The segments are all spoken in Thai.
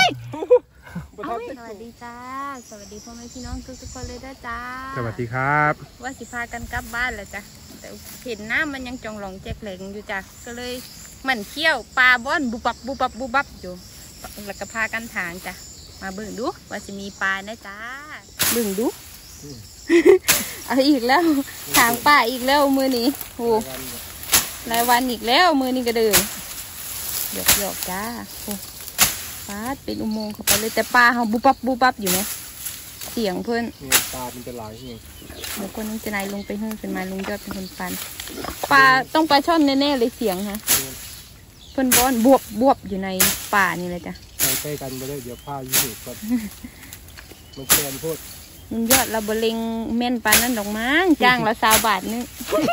สวัสดีจ้าสวัสดีพ่อแม่พี่น้องทุกคนเลยด้วยจ้าสวัสดีครับว่าสิพากันกลับบ้านแล้วจ้ะแต่เห็นน้ำมันยังจองหลงแจกเหลงอยู่จ้ะก็เลยเหมือนเขี้ยวปลาบ้อนบุบับบุบับบุบับอยู่แล้วก็พากันถางจ้ะมาเบิ่งดูว่าจะมีปลานะจ้าเบิ่งดูเอาอีกแล้วถางปลาอีกแล้วมือนี้โอ้รายวันอีกแล้วมือนี้ก็เดินหยอกจ้าโอ้ปลาเป็นอุโมงค์เข้าไปเลยแต่ปลาเขาบุบับบุบับอยู่เนี่ยเสียงเพื่อนปลาเป็นจะหลายเองเดี๋ยวคนนึงจะนายลงไปหื้อเป็นไม้ลุงยอดเป็นคนฟันปลาต้องปลาช่อนแน่ๆเลยเสียงฮะเพื่อนบอนบวบอยู่ในป่านี่เลยจ้ะใกล้กันไปเลยเดี๋ยวผ้ายืดก่อนมันแกนพูดลุงยอดเราบเล็งแม่นปลานั่นดอกมั้งจ้างเรา20 บาทนึง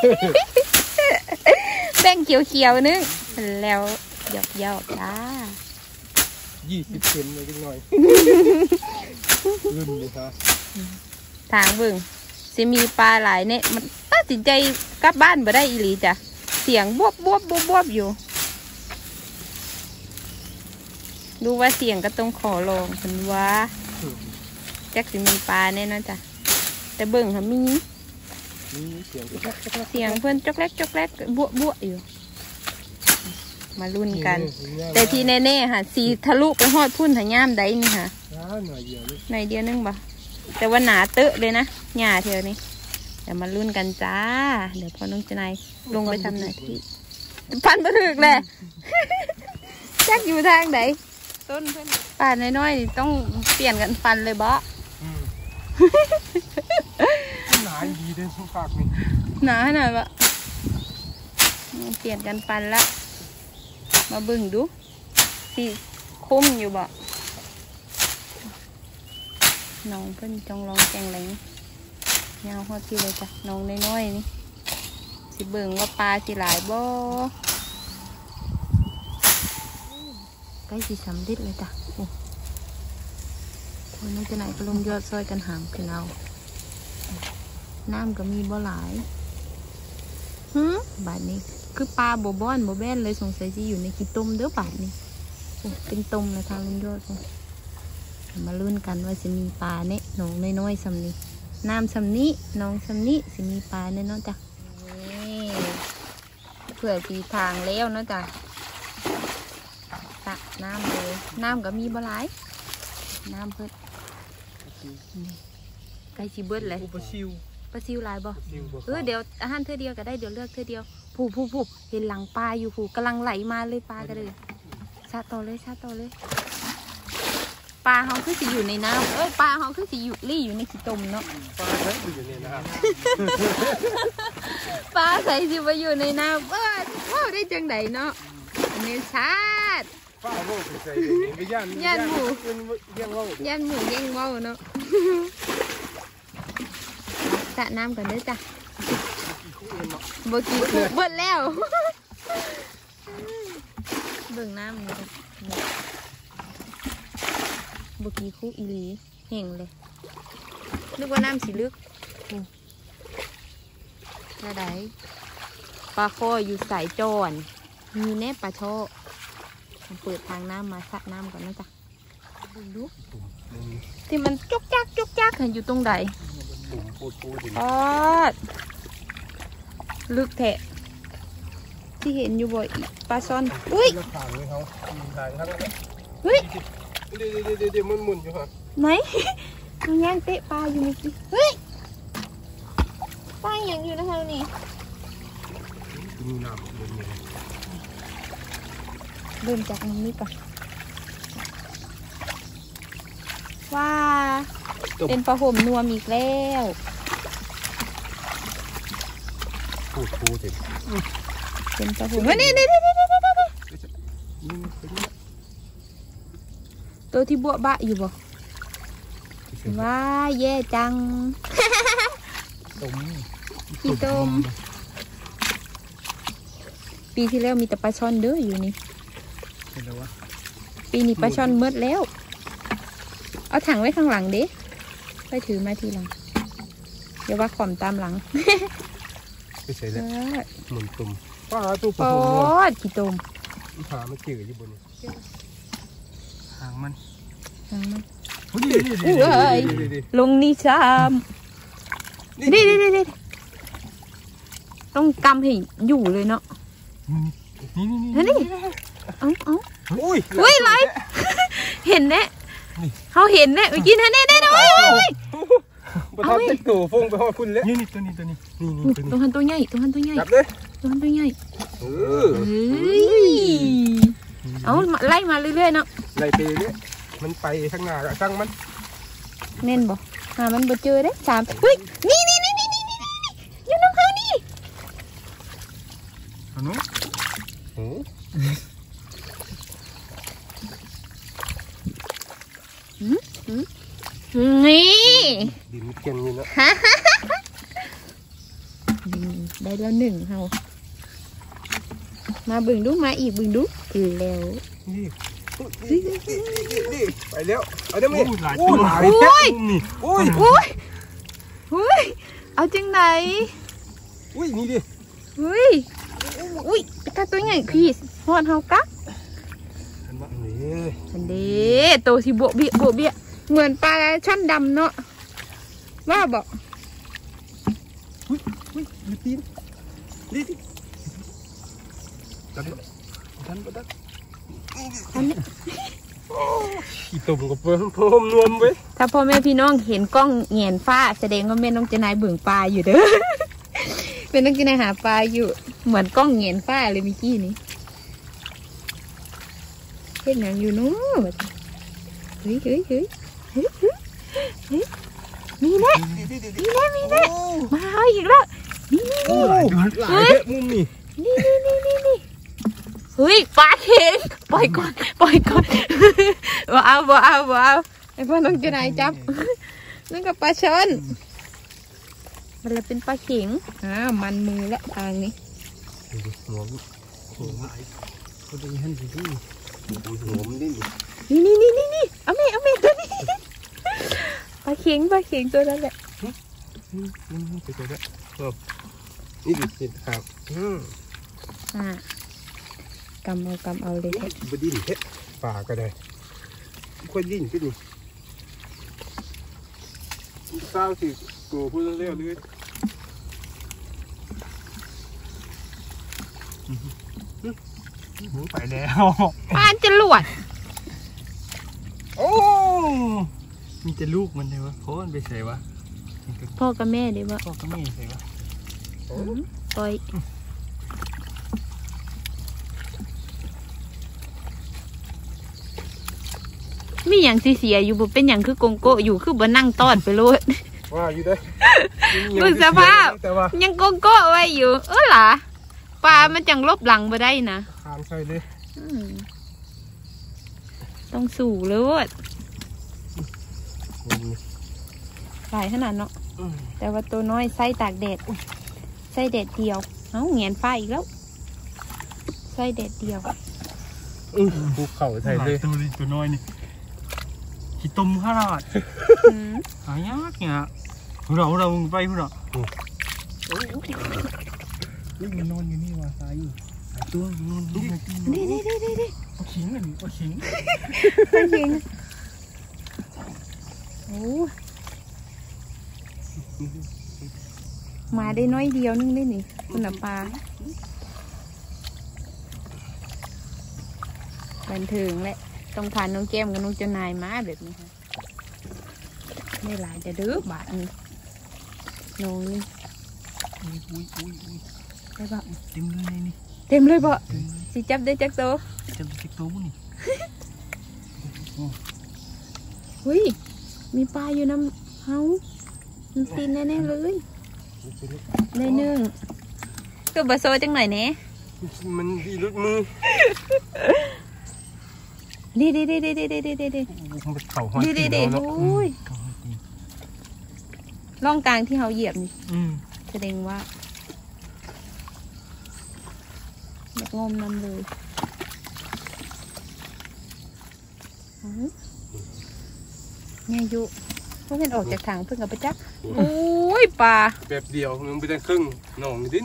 แป้งเขียวๆนึงแล้วหยอกจ้า 20 เซนเลยจังหน่อยรุ่นเลยครับทางเบิ่งจะมีปลาหลายเนี่ยมันตัดสินใจกลับบ้านบ่ได้อีหลีจ้ะเสียงบวบอยู่ดูว่าเสียงก็ต้องขอลองเป็นว่าจักจะมีปลาแน่นอนจ้ะแต่เบิ่งค่ะมีเสียงเพื่อนจกแรกบวอยู่มาลุ้นกันแต่ที่แน่ๆค่ะสีทะลุไปหอดพุ่นหาย่ามได้นี่ค่ะหน่อยเดียวนึงบ่แต่ว่าหนาเตอะเลยนะหญ้าเทียวนี้เดี๋ยวมาลุ้นกันจ้าเดี๋ยวพอน้องจะนายลงไปทำหน้าที่ฟันมาถึกเลยจักอยู่ทางไหนต้นเพื่อนป่าน้อยๆต้องเปลี่ยนกันฟันเลยบ่หนาดีด้วยสุภาพนี่หนาหน่อยบ่เปลี่ยนกันฟันละมาบึ้งดูสิคุ้มอยู่บ่น้องเพิ่นจองลองแจงแหลงยาวพอที่เลยจ้ะน้องน้อยๆนี่สิเบิ่งว่าปลาสิหลายบ่ใกล้สิสำเร็จเลยจ้ะโอ้คนนั้นจะไหนก็ลงยอดซอยกันหามขึ้นเอาน้ำก็มีบ่หลายบาทนี้คือปลาบ่บ้อนบ่แบนเลยสงสัยจะอยู่ในกี่ต้มเด้อบาทนี้โอ้เป็นต้มเลยทางลุงยอดมาลุ้นกันว่าจะมีปลาเนี่ยน้องน้อยๆสำนี้น้ำสำนี้น้องสำนี้จะมีปลาเนี่ยเนาะจ้ะเผื่อสีทางแล้วเนาะจ้ะตักน้ำเลยน้ำก็มีบ่หลายน้ำเพิ่นไก่ชีเบิดเลยปลาซิวลายบ่เดี๋ยวอาหารเธอเดียวก็ได้เดี๋ยวเลือกเธอเดียวผู้เห็นหลังปลาอยู่ผู้กำลังไหลมาเลยปลากันเลยชาต่อเลยปลาเขาคือสิอยู่ในน้ำปลาเขาคือสิอยู่อยู่ในขี้ต้มเนาะปลาใส่อยู่ในน้ำปลาใส่สิมาอยู่ในน้ำว้าวได้จังไดเนาะเนื้อชาติปลาโลกใส่ไปย่านหมูแย่งว่าวเนาะสระน้ำก่อนเด้อจ้ะบกี้คู่เบิดแล้วเบิ่งน้ำนี่จ้ะบกี้คู่อีหลีแห้งเลยนึกว่าน้ำสีลึกระไดปลาข้ออยู่สายจอนมีแน่ปลาช่อเปิดทางน้ำมาสระน้ำก่อนนะจ๊ะดูที่มันจุกจักเห็นอยู่ตรงใดลึกแทะที่เห็นอยู่บ่อยปลาช่อนอุ้ยเฮ้ยเดี๋ยวมันหมุนอยู่ฮะไหนมันย่างเตะปลาอยู่นี่เฮ้ยปลาอย่างอยู่นะคะนี่เดินจากตรงนี้ก่อนว้าเป็นปลาห่มนัวอีกแล้วพูดเป็นปลาห่มนี่ตัวที่บวบะอยู่บ่ว้าแย่จังขี้ต้มปีที่แล้วมีแต่ปลาช่อนเด้ออยู่นี่ปีนี้ปลาช่อนเมืดแล้วเอาถังไว้ข้างหลังดิไปถือมาทีหลังเดี๋ยวว่าขอมตามหลังไม่ใช่แล้วหมุนตุ่มปลาตัวโอ้ขี้ต้มขาไม่เกี่ยวอยู่บนหางมันลงนี่ซ้ำนี่ต้องกำให้อยู่เลยเนาะนี่เอาอุ้ยไรเห็นแน่เขาเห็นแน่เมื่อกี้แน่โอ้ยประทับติดตัวฟงไปหอดคุณเลยนี่ตัวนี้ตัวหันตัวใหญ่จับเลยตัวหันตัวใหญ่เอาไล่มาเรื่อยๆเนาะไล่ไปเรื่อยมันไปข้างหน้าแล้วตั้งมันเน่นบ่หามันบ่เจอเด้3เฮ้ยนี่อยู่น้ำเขานี่อันนู้นนี่ดินเก่งอยู่นะได้แล้ว1เฮามาบึงดูมาอีกบึงดูแล้วนี่ไปแล้วเอาเดี๋ยวมีหลายเอาจังไหนนี่ดิตาตัวใหญ่พี่หอดเฮากักอันนี้โตสิบวกเบี้ยเหมือนปลาช่อนดำเนาะว่าบอกดูตีนดิตันขี้ตุ่มกับเพิ่มนวมไว้ถ้าพ่อแม่พี่น้องเห็นกล้องเงียนฟ้าแสดงว่าแม่น้องเจนายเบิ่งปลาอยู่เด้อเป็นน้องเจนายหาปลาอยู่เหมือนกล้องเงียนฟ้าเลยเมื่อกี้นี้เห็นอย่างอยู่นู้นเฮ้ยมีแน่มาเอาอีกแล้วนี่มุมนี่เฮ้ยปลาเข็งปล่อยก่อนบ่เอาไอ้พ่อน้องเจนายจับนั่นกับปลาช่อนมันเลยเป็นปลาเข็งมันมือละทางนี้หัวก็ได้หันไปดูหัวมันดิ้นนี่เอาเมตัวนี้ปลาเข็งตัวนั้นแหละไปตัวนี้นี่ดิเห็นครับกำเอาเลยแท้บดิ้นแท้ปลาก็ได้ค่อยดิ้นขึ้นนี่เศร้าสิตัวพูดเรื่องเลยไปแล้วปานจะหลวดโอ้มีแต่ลูกมันเลยวะพ่อมันไปใส่วะพ่อกับแม่เลยวะพ่อกับแม่ใส่วะปล่อยมีอย่างเสียอยู่บ่เป็นอย่างคือกงโกอยู่คือบ่นั่งต้อนไปโลดว่าอยู่ได้ดูสภาพยังกงโกไว้อยู่ล่ะปลามันจังลบหลังบ่ได้นะขามใส่เลยต้องสู่เลยหลายขนาดเนาะแต่ว่าตัวน้อยไส้ตากแดดไส้แดดเดียวเงียนฟ้าอีกแล้วไส้แดดเดียวภูเขาใส่เลยตัวน้อยนี่ขี้ตุ่มขนาดหายากเนี่ยเราไปพวกเรามันนอนอยู่นี่ว่ะตายอยู่ตัวนอนนี่เอาขิงเลยเอาขิงมาได้น้อยเดียวนึงได้นี่คุณปลาบันเทิงแหละต้องผ่านน้องแก้มกับน้องเจ้านายมาแบบนี้ค่ะไม่หลายจะดื้อบาดนี่น้องนี่ได้ปะเต็มเลยนี่เต็มเลยปะสิจับได้จักโตจับจักโตมั้งนี่เฮ้ยมีปลาอยู่น้ำเฮามันตีนแน่ๆเลยได้หนึ่งก็บะโซจังหน่อยเน่มันดีลุดมือดีโอ้ยร่องกลางที่เขาเหยียบนี่แสดงว่าแบบงมน้ำเลยเนี่ยยุพวกมันออกจากถังเพิ่งกับปะจักโอ้ยปลาแบบเดียวมันไปได้ครึ่งหน่องดิ้น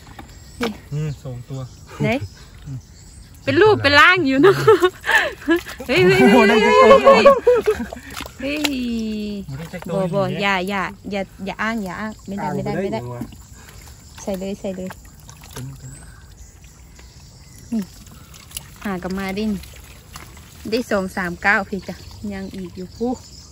2 ตัวไหนเป็นรูปเป็นร่างอยู่เนาะเฮ้ยเฮ้ยบ่อย่าอ้างไม่ได้ใส่เลยนี่หากับมาดินได้239พี่จ้ะยังอีกอยู่ผู้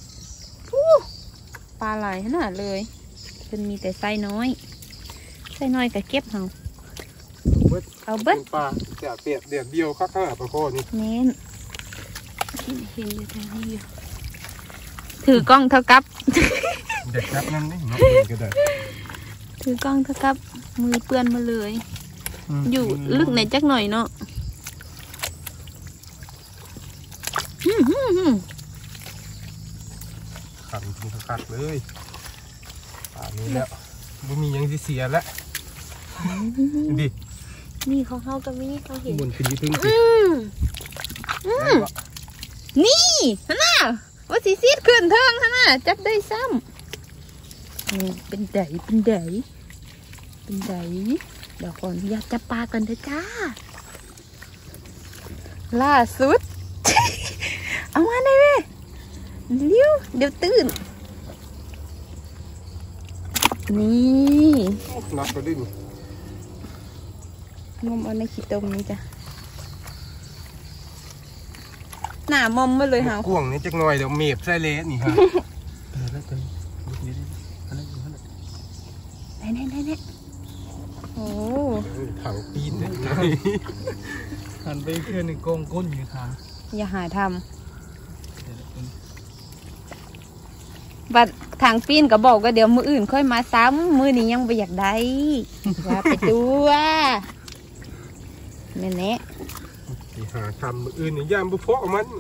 ปลาไหลขนาดเลยเป็นมีแต่ไส้น้อยก็เก็บเอาเบิดปลาจะเปียกเดียวข้างๆปลาโคนี่เน้นเห็นอยู่ทางนี้อยู่ถือกล้องเท่ากับเด็กครับนั่นนี่น้องก็ได้ถือกล้องเท่ากับมือเปื้อนมาเลยอยู่ลึกไหนจักหน่อยเนาะขัดเลยป่านี้แล้วไม่มียังเสียแล้วดินี่เขากับนี่เขาเห็นบนขึ้นพึ่งนี่ฮะน่ะว่าสีซีดขึ้นเทิงฮะน่ะจับได้ซ้ำเป็นไดเดี๋ยวก่อนอยากจับปลากันเถอะจ้าล่าสุด เอามาได้ไหมเดี๋ยวตื่นนี่นับไปดิมอมเอาในขี้ต้มนี้จ้ะหน้ามอมมาเลยเหรอกวงนี่จักหน่อยเดี๋ยวเมียบใส่เละนี่ครับไหนโอ้ถังปีนเลยหันไปเพื่อนในกองก้นอยู่ทางอย่าหาทำบัดทางปีนก็บอกก็เดี๋ยวมืออื่นค่อยมาซ้ำมือนี้ยังไม่อยากได้ว่าไปตัวแน่หาทำมืออื่นนี่ย่ามบุฟอมัน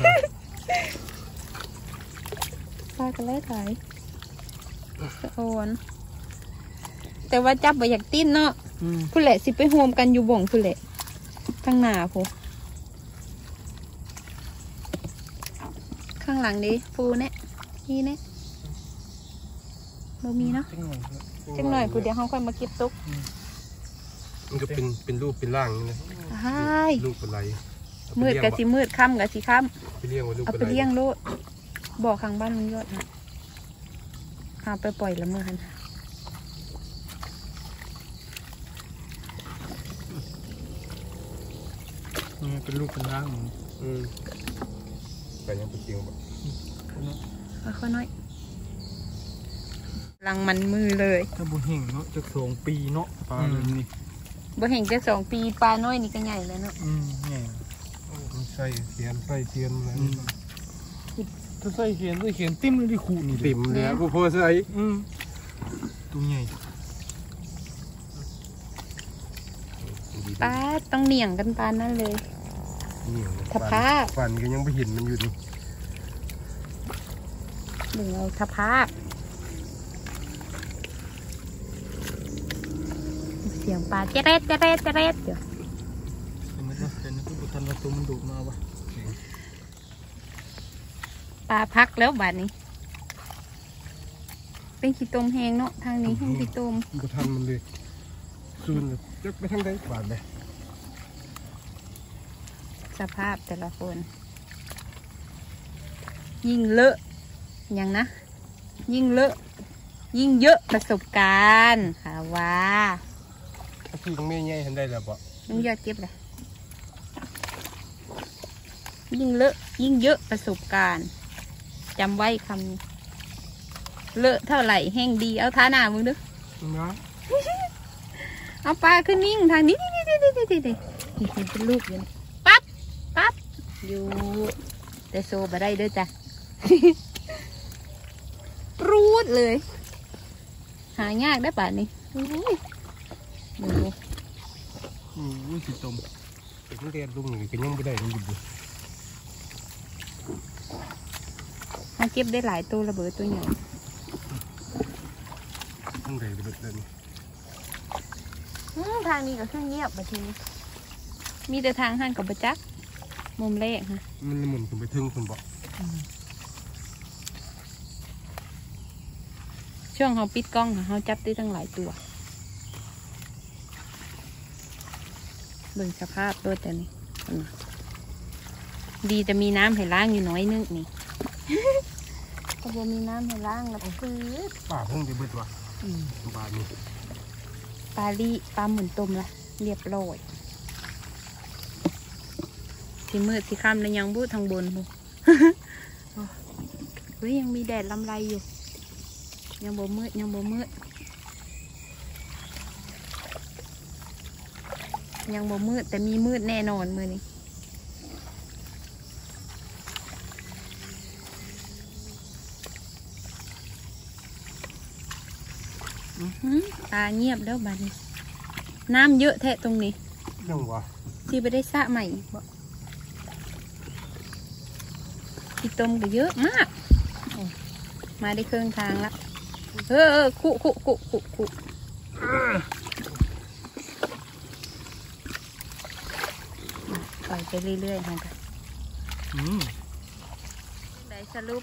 ปลาก็เลยถ่ายสะโอนแต่ว่าจับไปอยากติ้นเนาะผู้เละสิไปโฮมกันอยู่บ่งผู้เละข้างหน้าผู้ข้างหลังดิฟูเนี่ยนี่เนี่ยเรามีเนาะจังหน่อยผู้เดียวเขาค่อยมาเก็บตุ๊กมันก็เป็นรูปเป็นร่างนี่รูปอะไรมืดกับสีมืดค่ำกับสีค่ำไปเลี้ยงไว้ลูกเอาไปเลี้ยงโลดบ่อข้างบ้านมันยอดฮะเอาไปปล่อยละเมื่อกันเป็นลูกเป็นร่างแต่ยังเป็นจริงแบบค่อยน้อยลังมันมือเลยถ้าบุเห่งเนาะจะ2 ปีเนาะปลาเลยนี่บุเห่งจะ2 ปีปลาน้อยนี่ก็ใหญ่แล้วเนาะใหญ่ใส่เขียนอะไรถ้าใส่เขียนติ้มเลยที่ขู่นี่ติ้มเลยพอใส่ตัวใหญ่ปลาต้องเหนี่ยงกันปลานั่นเลยทับผ้าฟันก็ยังไม่เห็นมันอยู่นี่หนึ่งเอาทับผ้าเสียงปลาเจเรตอยู่เห็นทุกท่านว่าตัวมันดุมาวะปลาพักแล้วบาดนี้เป็นขี้ต้มแห้งเนาะทางนี้ให้ขี้ต้มบุทันมันเลยคืนเลยจะไปทางใดบาดเลยสภาพแต่ละคนยิ่งเลอะอย่างนะยิ่งเลอะยิ่งเยอะประสบการณ์ค่ะว่าพี่ต้องไม่ใหญ่เห็นได้แล้วปะต้องยอดเก็บเลยยิ่งเลอะยิ่งเยอะประสบการณ์จำไว้คำนี้เลอะเท่าไหร่แห้งดีเอาท่าหน้ามึงดึกเอาปลาขึ้นนิ่งทางนี้นี่เป็นลูกอยู่ปั๊บอยู่แต่โซบะได้ด้วยจ้ะรูดเลยหายากได้ป่ะนี่ดูสีต้มเป็นเรียนลุงนี่ก็ยังไม่ได้ลุงอยู่มาเก็บได้หลายตัวระเบิดตัวใหญ่ทั้งใหญ่ระเบิดเลยทางนี้ก็ขึ้นเงียบไปทีมีแต่ทางหันกับประจักมุมแรกฮะมันหมุนขึ้นไปถึงคนบอกช่วงเขาปิดกล้องเขาจับได้ตั้งหลายตัวเบิ่งสภาพตัวแต่นี่ดีจะมีน้ำให้ล้างอยู่น้อยนึงนี่ก็บ่มีน้ำให้ล้างแล้วปื๊ดป่าเพิ่งจะเบิดว่ะป่านี่ปลาลีปลาหมุนต้มละเรียบร้อยสีมืดสีค่ำแล้วยังบูดทางบนหู เฮ้ยยังมีแดดลำไรอยู่ยังบ่มืดยังบ่มืดยังบ่มืดแต่มีมืดแน่นอนมือนี้ตาเงียบแล้วบัดนี้น้ำเยอะแท้ตรงนี้ยังวะที่ไปได้สระใหม่บ่ที่ต้มก็เยอะมากมาได้ครึ่งทางละคุปล่อยไปเรื่อยๆค่ะได้สรุป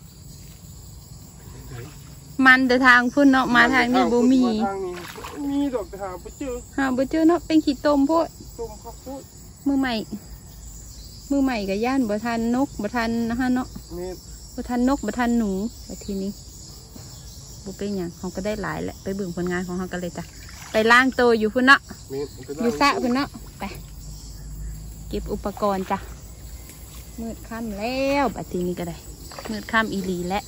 มันเดินทางพุ่นเนาะมาทางนี้บ่มีดอกหาบ่เจอเนาะเป็นขี้ต้มโพดต้มข้าวโพดมือใหม่กับย่านบ่ทันนกบ่ทันนะฮะเนาะบ่ทันนกบ่ทันหนูแต่ทีนี้บ่เป็นอย่างเขาก็ได้หลายแหละไปเบิ่งผลงานของเขากันเลยจ้ะไปล้างตัวอยู่พุ่นเนาะอยู่สระพุ่นเนาะไปเก็บอุปกรณ์จ้ะมืดค่ำแล้วบัดทีนี้ก็ได้มืดค่ำอีหลีแล้ว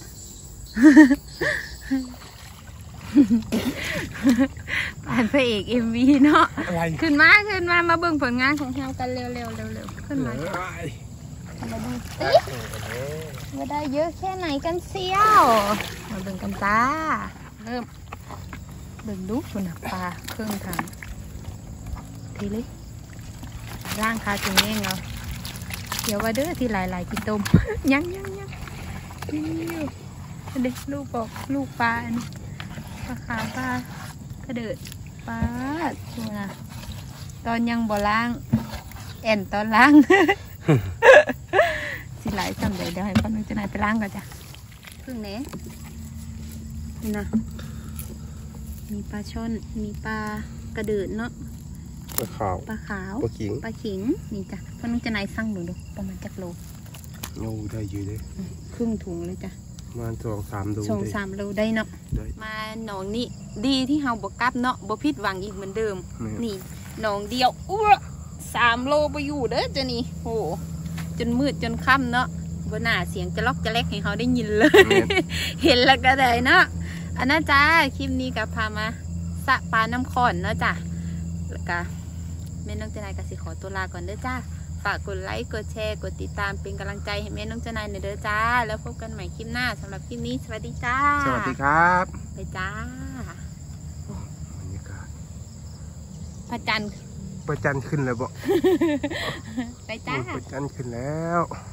ผ่านพระเอก MV เนาะขึ้นมามาเบิ่งผลงานของเรากันเร็วขึ้นมามาดูสิว่าได้เยอะแค่ไหนกันเสียวมาเบิ่งกันจ้าเริ่มเบิ่งดูคุณปลาเครื่องทางทีเลยร่างคาจุงเองเราเดี๋ยวว่าเด้อที่หลายกินต้มยังเด็กลูกบอกลูกปลาอันนี้ปลาขาวปลากระเดิดปลาตัวน่ะตอนยังบ่ล้างแอนตอนล้าง สิหลายจำได้เดี๋ยวให้ป้าน้องจะนายไปล้างก่อนจ้ะพึ่งเนี้ยนี่นะมีปลาช่อนมีปลากระเดิดเนาะปลาขาวปลาขิงนี่จ้ะป้าน้องจะนายสั่งดูประมาณจักโลโอ้ได้เยอะเลยครึ่งถุงเลยจ้ะมา2-3 โล 2-3 โลได้เนาะมาหนองนี่ดีที่เฮาบ่กลับเนาะบ่ผิดหวังอีกเหมือนเดิมนี่หนองเดียว3 โลไปอยู่เด้อจ้ะนี่โหจนมืดจนค่ำเนาะบนหน้าเสียงจะล็อกจะเล็กให้เขาได้ยินเลย เห็นแล้วก็ได้เนาะอันนั้นจ้าคลิปนี้กับพามาสระปลาน้ำขอนเนาะจ้ะแล้วก็แม่น้องเจนายก็สิขอตัวลาก่อนเด้อจ้าฝากกดไลค์กดแชร์กดติดตามเป็นกำลังใจให้แม่น้องเจนายหน่อยเด้อจ้าแล้วพบกันใหม่คลิปหน้าสำหรับคลิปนี้สวัสดีจ้าสวัสดีครับไปจ้าบรรยากาศพระจันทร์ขึ้นแล้วบ่ไปจ้าพระจันทร์ขึ้นแล้ว